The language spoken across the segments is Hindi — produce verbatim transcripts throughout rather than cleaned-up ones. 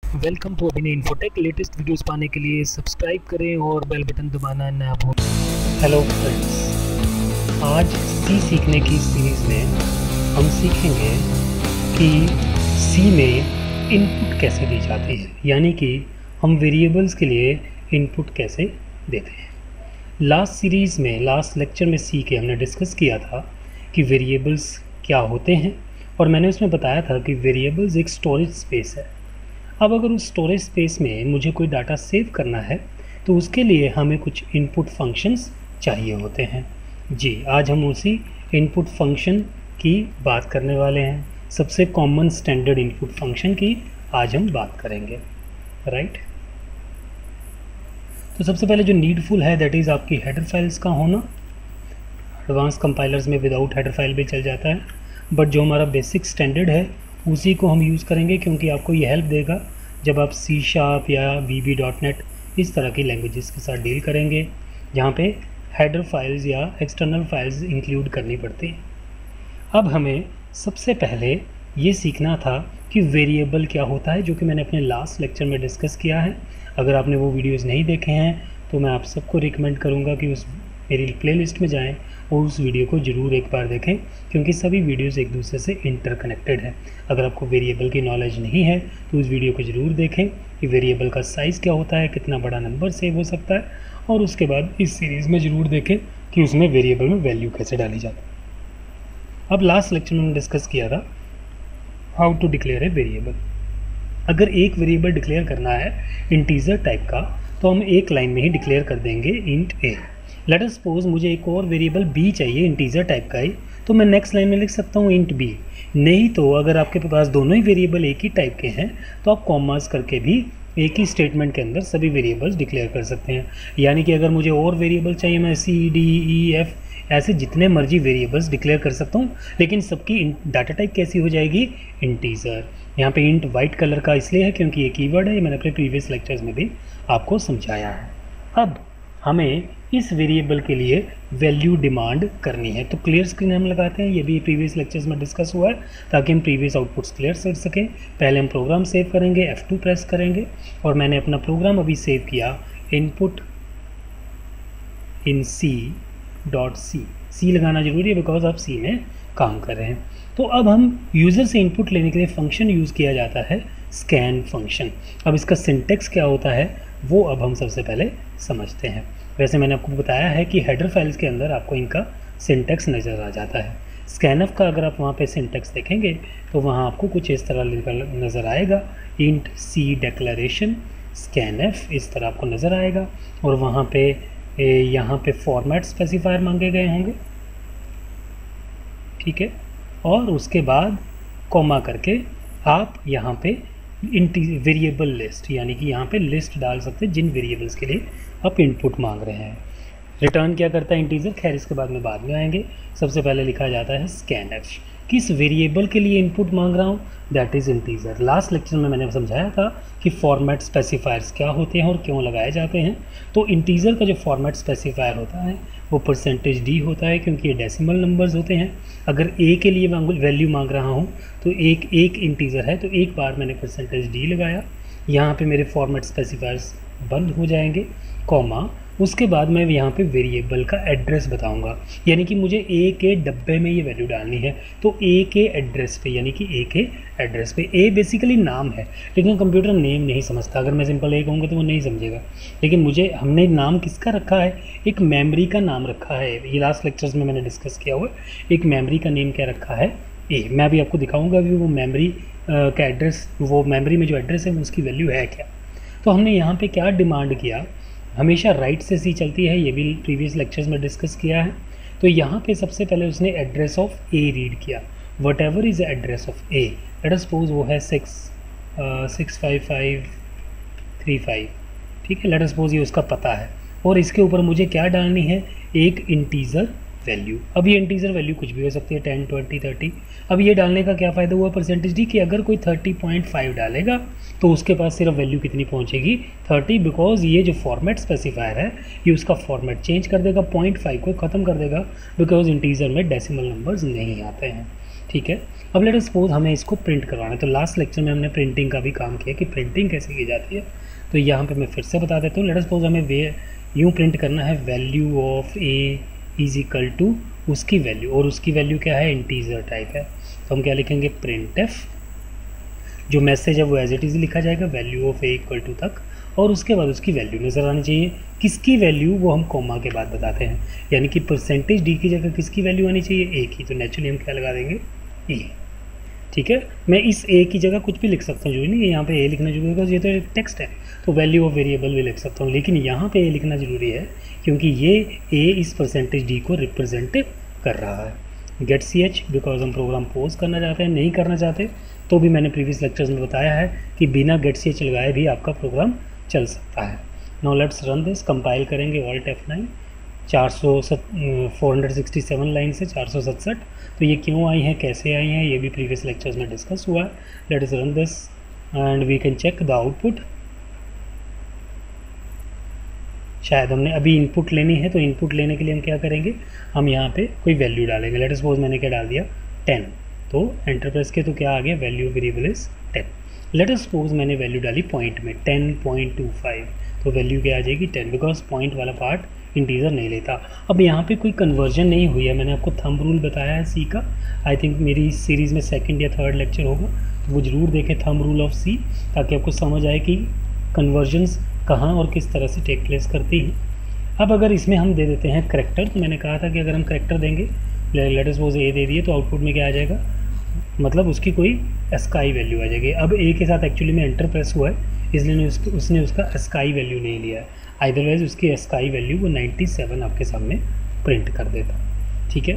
Welcome to Abhinay Infotech. Latest videos पाने के लिए सब्सक्राइब करें और बेल बटन दबाना ना भूलें। हेलो फ्रेंड्स, आज सी सीखने की सीरीज़ में हम सीखेंगे कि सी में इनपुट कैसे दी जाती है, यानी कि हम वेरिएबल्स के लिए इनपुट कैसे देते हैं। लास्ट सीरीज़ में, लास्ट लेक्चर में सी के हमने डिस्कस किया था कि वेरिएबल्स क्या होते हैं, और मैंने उसमें बताया था कि वेरिएबल्स एक स्टोरेज स्पेस है। अब अगर उस स्टोरेज स्पेस में मुझे कोई डाटा सेव करना है तो उसके लिए हमें कुछ इनपुट फंक्शंस चाहिए होते हैं। जी, आज हम उसी इनपुट फंक्शन की बात करने वाले हैं। सबसे कॉमन स्टैंडर्ड इनपुट फंक्शन की आज हम बात करेंगे, राइट। तो सबसे पहले जो नीडफुल है दैट इज़ आपकी हेडर फाइल्स का होना। एडवांस कंपाइलर्स में विदाउट हेडर फाइल भी चल जाता है, बट जो हमारा बेसिक स्टैंडर्ड है उसी को हम यूज़ करेंगे, क्योंकि आपको ये हेल्प देगा जब आप सी शार्प या वी बी डॉट नेट इस तरह की लैंग्वेजेस के साथ डील करेंगे, जहाँ पे हेडर फाइल्स या एक्सटर्नल फाइल्स इंक्लूड करनी पड़ती हैं। अब हमें सबसे पहले ये सीखना था कि वेरिएबल क्या होता है, जो कि मैंने अपने लास्ट लेक्चर में डिस्कस किया है। अगर आपने वो वीडियोज़ नहीं देखे हैं तो मैं आप सबको रिकमेंड करूँगा कि उस मेरी प्लेलिस्ट में जाएं और उस वीडियो को ज़रूर एक बार देखें, क्योंकि सभी वीडियोस एक दूसरे से इंटरकनेक्टेड हैं। अगर आपको वेरिएबल की नॉलेज नहीं है तो उस वीडियो को ज़रूर देखें कि वेरिएबल का साइज़ क्या होता है, कितना बड़ा नंबर सेव हो सकता है, और उसके बाद इस सीरीज़ में ज़रूर देखें कि उसमें वेरिएबल में वैल्यू कैसे डाली जाती है। अब लास्ट लेक्चर में हमने डिस्कस किया था how to declare a variable. अगर एक वेरिएबल डिक्लेयर करना है इंटीजर टाइप का तो हम एक लाइन में ही डिक्लेयर कर देंगे int a. Let us suppose मुझे एक और वेरिएबल बी चाहिए इंटीजर टाइप का ही, तो मैं नेक्स्ट लाइन में लिख सकता हूँ इंट बी। नहीं तो अगर आपके पास दोनों ही वेरिएबल एक ही टाइप के हैं तो आप कॉमास करके भी एक ही स्टेटमेंट के अंदर सभी वेरिएबल्स डिक्लेयर कर सकते हैं। यानी कि अगर मुझे और वेरिएबल चाहिए, मैं सी डी ई एफ ऐसे जितने मर्जी वेरिएबल्स डिक्लेयर कर सकता हूँ, लेकिन सबकी डाटा टाइप कैसी हो जाएगी, इंटीजर। यहाँ पे इंट वाइट कलर का इसलिए है क्योंकि ये कीवर्ड है, ये मैंने अपने प्रीवियस लेक्चर्स में भी आपको समझाया है। अब हमें इस वेरिएबल के लिए वैल्यू डिमांड करनी है, तो क्लियर स्क्रीन हम लगाते हैं। ये भी प्रीवियस लेक्चर्स में डिस्कस हुआ है ताकि हम प्रीवियस आउटपुट्स क्लियर कर सकें। पहले हम प्रोग्राम सेव करेंगे, एफ टू प्रेस करेंगे, और मैंने अपना प्रोग्राम अभी सेव किया इनपुट इन सी डॉट सी। सी लगाना जरूरी है बिकॉज आप सी में काम कर रहे हैं। तो अब हम यूज़र से इनपुट लेने के लिए फंक्शन यूज़ किया जाता है स्कैन फंक्शन। अब इसका सिंटेक्स क्या होता है वो अब हम सबसे पहले समझते हैं। वैसे मैंने आपको बताया है कि हेडर फाइल्स के अंदर आपको इनका सिंटेक्स नज़र आ जाता है। स्कैनफ का अगर आप वहाँ पे सिंटेक्स देखेंगे तो वहाँ आपको कुछ इस तरह नज़र आएगा, इंट सी डेक्लरेशन स्कैनफ, इस तरह आपको नज़र आएगा। और वहाँ पे यहाँ पे फॉर्मेट स्पेसिफायर मांगे गए होंगे, ठीक है, और उसके बाद कॉमा करके आप यहाँ पे वेरिएबल लिस्ट, यानी कि यहाँ पे लिस्ट डाल सकते हैं जिन वेरिएबल्स के लिए आप इनपुट मांग रहे हैं। रिटर्न क्या करता है इंटीजर, खैर इसके बाद में बाद में आएंगे। सबसे पहले लिखा जाता है स्कैनफ, किस वेरिएबल के लिए इनपुट मांग रहा हूँ, that is integer. Last lecture में मैंने समझाया था कि फॉर्मेट स्पेसिफायर्स क्या होते हैं और क्यों लगाए जाते हैं। तो इंटीजर का जो फॉर्मेट स्पेसिफायर होता है वो परसेंटेज डी होता है, क्योंकि ये डेसिमल नंबर्स होते हैं। अगर ए के लिए वैल्यू मांग रहा हूँ तो एक एक इंटीजर है तो एक बार मैंने परसेंटेज डी लगाया, यहाँ पे मेरे फॉर्मेट स्पेसिफायर्स बंद हो जाएंगे, कॉमा, उसके बाद मैं यहाँ पे वेरिएबल का एड्रेस बताऊंगा। यानी कि मुझे ए के डब्बे में ये वैल्यू डालनी है, तो ए के एड्रेस पे, यानी कि ए के एड्रेस पे। ए बेसिकली नाम है, लेकिन कंप्यूटर नेम नहीं समझता। अगर मैं सिंपल ए कहूँगा तो वो नहीं समझेगा, लेकिन मुझे हमने नाम किसका रखा है, एक मेमोरी का नाम रखा है। ये लास्ट लेक्चर्स में मैंने डिस्कस किया हुआ है। एक मेमोरी का नेम क्या रखा है, ए। मैं अभी आपको दिखाऊँगा अभी वो मेमोरी का एड्रेस, वो मेमोरी में जो एड्रेस है उसकी वैल्यू है क्या। तो हमने यहाँ पर क्या डिमांड किया, हमेशा राइट से सी चलती है, ये भी प्रीवियस लेक्चर्स में डिस्कस किया है। तो यहाँ पे सबसे पहले उसने एड्रेस ऑफ ए रीड किया, whatever is address of a. Let us suppose वो है six six five five three five, ठीक है। लेट अस सपोज ये उसका पता है, और इसके ऊपर मुझे क्या डालनी है, एक इंटीजर वैल्यू। अब ये इंटीजर वैल्यू कुछ भी हो सकती है, टेन ट्वेंटी थर्टी। अब ये डालने का क्या फ़ायदा हुआ परसेंटेज डी, कि अगर कोई थर्टी पॉइंट फाइव डालेगा तो उसके पास सिर्फ वैल्यू कितनी पहुंचेगी, थर्टी, बिकॉज ये जो फॉर्मेट स्पेसिफायर है ये उसका फॉर्मेट चेंज कर देगा, पॉइंट फाइव को ख़त्म कर देगा, बिकॉज इंटीजर में डेसिमल नंबर्स नहीं आते हैं, ठीक है। अब लेट अस सपोज हमें इसको प्रिंट करवाना है, तो लास्ट लेक्चर में हमने प्रिंटिंग का भी काम किया कि प्रिंटिंग कैसे की जाती है। तो यहाँ पे मैं फिर से बता देता हूँ। लेट अस सपोज हमें वे यूँ प्रिंट करना है value of a is equal to उसकी वैल्यू, और उसकी वैल्यू क्या है, इंटीजर टाइप है। तो हम क्या लिखेंगे, प्रिंट एफ, जो मैसेज है वो एज इट इज़ लिखा जाएगा value of a equal to तक, और उसके बाद उसकी वैल्यू नज़र आनी चाहिए। किसकी वैल्यू, वो हम कॉमा के बाद बताते हैं, यानी कि परसेंटेज डी की जगह किसकी वैल्यू आनी चाहिए, ए की। तो नेचुरली हम क्या लगा देंगे, ए। ठीक है, मैं इस ए की जगह कुछ भी लिख सकता हूँ, जो नहीं है यहाँ पे ए लिखना जरूरी है बिकॉज ये तो एक टेक्स्ट है, तो वैल्यू ऑफ वेरिएबल भी लिख सकता हूँ, लेकिन यहाँ पे ए लिखना जरूरी है क्योंकि ये ए इस परसेंटेज डी को रिप्रेजेंट कर रहा है। गेट सी एच बिकॉज हम प्रोग्राम पोज करना चाहते हैं, नहीं करना चाहते तो भी मैंने प्रीवियस लेक्चर्स में बताया है कि बिना गेट सी एच लगाए भी आपका प्रोग्राम चल सकता है। Now let's run this, compile करेंगे ऑल्ट एफ नाइन, चार सौ four hundred sixty seven line से चार सौ सड़सठ। तो ये क्यों आई हैं, कैसे आई हैं, ये भी प्रीवियस लेक्चर्स में डिस्कस हुआ है। Let us run this and we can check the output. शायद हमने अभी इनपुट लेनी है, तो इनपुट लेने के लिए हम क्या करेंगे, हम यहाँ पे कोई वैल्यू डालेंगे। लेट अस सपोज मैंने क्या डाल दिया, टेन, तो एंटर प्रेस के तो क्या आ गया, value variable is ten. Let us suppose मैंने वैल्यू डाली पॉइंट में टेन पॉइंट टू फाइव, तो वैल्यू क्या आ जाएगी, टेन, बिकॉज पॉइंट वाला पार्ट इंटीजर नहीं लेता। अब यहाँ पे कोई कन्वर्जन नहीं हुई है, मैंने आपको थंब रूल बताया है सी का, आई थिंक मेरी इस सीरीज़ में सेकंड या थर्ड लेक्चर होगा, तो वो ज़रूर देखें थंब रूल ऑफ सी, ताकि आपको समझ आए कि कन्वर्जन्स कहाँ और किस तरह से टेक प्लेस करती हैं। अब अगर इसमें हम दे देते हैं करेक्टर, तो मैंने कहा था कि अगर हम करेक्टर देंगे, लेट अस सपोज ए दे दिए, तो आउटपुट में क्या आ जाएगा, मतलब उसकी कोई स्काई वैल्यू आ जाएगी। अब ए के साथ एक्चुअली में एंटर प्रेस हुआ है, इसलिए उसके उसने उसका स्काई वैल्यू नहीं लिया है, अदरवाइज उसकी स्काई वैल्यू वो नाइन्टी सेवन आपके सामने प्रिंट कर देता। ठीक है,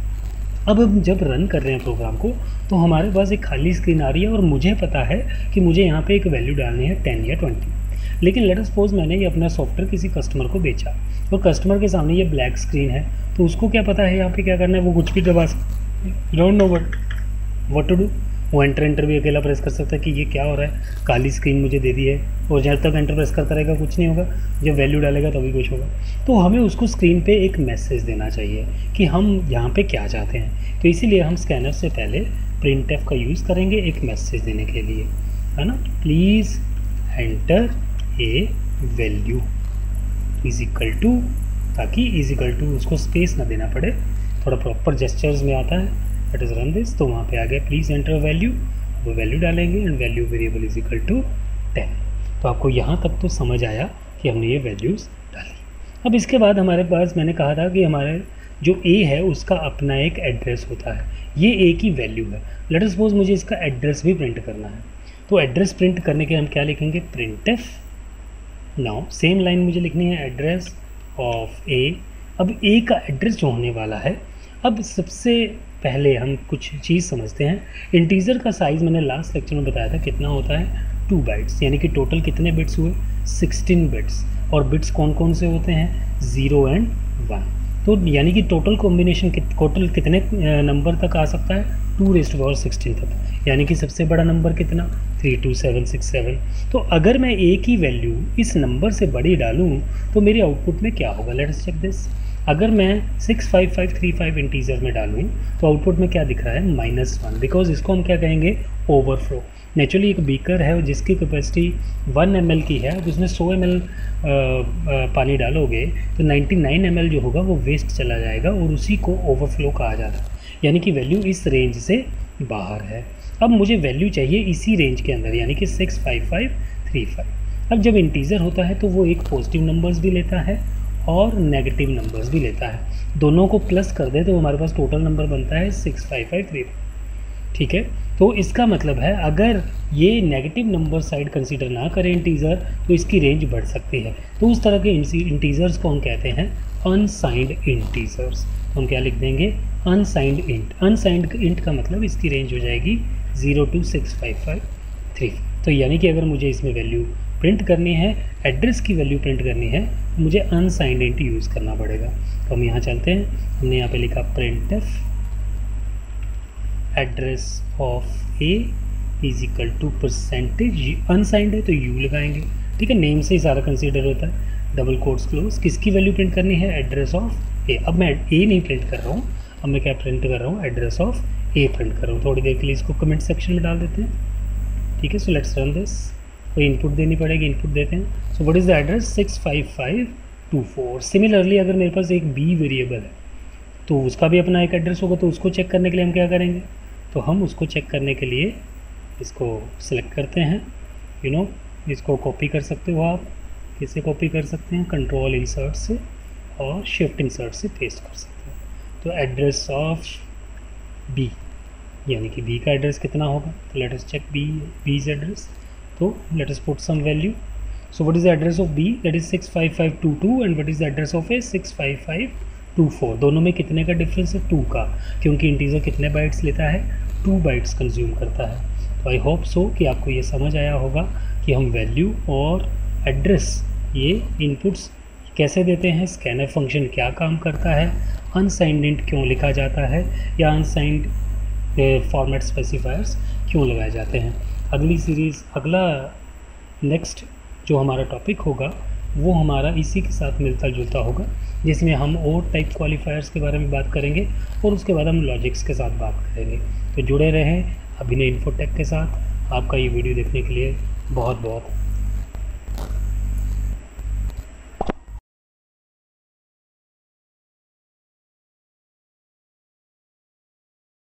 अब हम जब रन कर रहे हैं प्रोग्राम को, तो हमारे पास एक खाली स्क्रीन आ रही है और मुझे पता है कि मुझे यहाँ पे एक वैल्यू डालनी है टेन या ट्वेंटी। लेकिन लेट अस सपोज मैंने ये अपना सॉफ्टवेयर किसी कस्टमर को बेचा और कस्टमर के सामने ये ब्लैक स्क्रीन है, तो उसको क्या पता है यहाँ पे क्या करना है, वो कुछ भी दबा सकता, don't know what what to do. वो एंटर एंटर भी अकेला प्रेस कर सकता है कि ये क्या हो रहा है, काली स्क्रीन मुझे दे दी है, और जब तक एंटर प्रेस करता रहेगा कुछ नहीं होगा, जब वैल्यू डालेगा तभी कुछ होगा। तो हमें उसको स्क्रीन पे एक मैसेज देना चाहिए कि हम यहाँ पे क्या चाहते हैं, तो इसीलिए हम स्कैनर से पहले प्रिंट एफ का यूज़ करेंगे एक मैसेज देने के लिए, है ना। Please enter a value is equal to, ताकि इज इक्वल टू उसको स्पेस ना देना पड़े, थोड़ा प्रॉपर जेस्चर्स में आता है। लेट अस रन दिस, तो वहाँ पे आ गया प्लीज़ एंटर वैल्यू, वो वैल्यू डालेंगे and value variable is equal to ten. तो आपको यहाँ तक तो समझ आया कि हमने ये वैल्यूज़ डाली। अब इसके बाद हमारे पास, मैंने कहा था कि हमारे जो ए है उसका अपना एक एड्रेस होता है, ये ए की वैल्यू है। लेट अस सपोज मुझे इसका एड्रेस भी प्रिंट करना है, तो एड्रेस प्रिंट करने के हम क्या लिखेंगे, print f. Now same line मुझे लिखनी है एड्रेस ऑफ ए। अब ए का एड्रेस जो होने वाला है, अब सबसे पहले हम कुछ चीज़ समझते हैं। इंटीजर का साइज़ मैंने लास्ट लेक्चर में बताया था कितना होता है, टू बाइट्स, यानी कि टोटल कितने बिट्स हुए, सिक्सटीन बिट्स। और बिट्स कौन कौन से होते हैं, ज़ीरो एंड वन। तो यानी कि टोटल कॉम्बिनेशन टोटल कितने नंबर तक आ सकता है, two raise to power sixteen तक, यानी कि सबसे बड़ा नंबर कितना, three two seven six seven. तो अगर मैं ए की वैल्यू इस नंबर से बड़ी डालूँ तो मेरे आउटपुट में क्या होगा, लेट अस चेक दिस। अगर मैं six five five three five integer में डालूँ तो आउटपुट में क्या दिख रहा है, माइनस वन, बिकॉज इसको हम क्या कहेंगे, ओवरफ्लो। नेचुरली एक बीकर है जिसकी कैपेसिटी वन एम एल की है, अब उसमें सौ एम एल पानी डालोगे तो नाइन्टी नाइन एम एल जो होगा वो वेस्ट चला जाएगा, और उसी को ओवरफ्लो कहा जाता है, यानी कि वैल्यू इस रेंज से बाहर है। अब मुझे वैल्यू चाहिए इसी रेंज के अंदर, यानी कि six five five three five. अब जब इंटीजर होता है तो वो एक पॉजिटिव नंबर्स भी लेता है और नेगेटिव नंबर्स भी लेता है, दोनों को प्लस कर दे तो हमारे पास टोटल नंबर बनता है six five five three five. ठीक है, तो इसका मतलब है अगर ये नेगेटिव नंबर साइड कंसीडर ना करें इंटीजर, तो इसकी रेंज बढ़ सकती है। तो उस तरह के इंटीजर्स को हम कहते हैं अनसाइंड इंटीजर्स। तो हम क्या लिख देंगे, अनसाइंड इंट। अनसाइंड इंट का मतलब इसकी रेंज हो जाएगी zero to six five five three. तो यानी कि अगर मुझे इसमें वैल्यू प्रिंट करनी है, एड्रेस की वैल्यू प्रिंट करनी है, तो मुझे अनसाइंड इंट यूज़ करना पड़ेगा। तो हम यहाँ चलते हैं, हमने यहाँ पे लिखा print f address of a is equal to percentage, unsigned है तो यू लगाएंगे। ठीक है, नेम से ही सारा कंसीडर होता है, डबल कोट्स क्लोज। किसकी वैल्यू प्रिंट करनी है, एड्रेस ऑफ ए। अब मैं ए नहीं प्रिंट कर रहा हूँ, अब मैं क्या प्रिंट कर रहा हूँ, एड्रेस ऑफ ए प्रिंट कर रहा हूँ। थोड़ी देर के लिए इसको कमेंट सेक्शन में डाल देते हैं, ठीक है। So let's run this. कोई इनपुट देनी पड़ेगी, इनपुट देते हैं। So what is the address, six five five two four. Similarly अगर मेरे पास एक बी वेरिएबल है तो उसका भी अपना एक एड्रेस होगा, तो उसको चेक करने के लिए हम क्या करेंगे, तो हम उसको चेक करने के लिए इसको सिलेक्ट करते हैं, यू नो इसको कॉपी कर सकते हो आप। किसे कॉपी कर सकते हैं, कंट्रोल इंसर्ट से और शिफ्ट इंसर्ट से पेस्ट कर सकते हैं। तो एड्रेस ऑफ बी, यानी कि बी का एड्रेस कितना होगा, तो let us check b b's address. तो let us put some value. So what is the address of b, that is six five five two two and what is the address of a, six five five two four. दोनों में कितने का डिफरेंस है, टू का, क्योंकि इंटीजर कितने बाइट्स लेता है, टू बाइट्स कंज्यूम करता है। तो आई होप सो कि आपको ये समझ आया होगा कि हम वैल्यू और एड्रेस ये इनपुट्स कैसे देते हैं, स्कैनर फंक्शन क्या काम करता है, अनसाइंड इंट क्यों लिखा जाता है या अनसाइंड फॉर्मेट स्पेसिफायर्स क्यों लगाए जाते हैं। अगली सीरीज़, अगला नेक्स्ट जो हमारा टॉपिक होगा वो हमारा इसी के साथ मिलता जुलता होगा, जिसमें हम और टाइप क्वालिफायर्स के बारे में बात करेंगे और उसके बाद हम लॉजिक्स के साथ बात करेंगे। तो जुड़े रहें अभिनय इन्फोटेक के साथ। आपका ये वीडियो देखने के लिए बहुत बहुत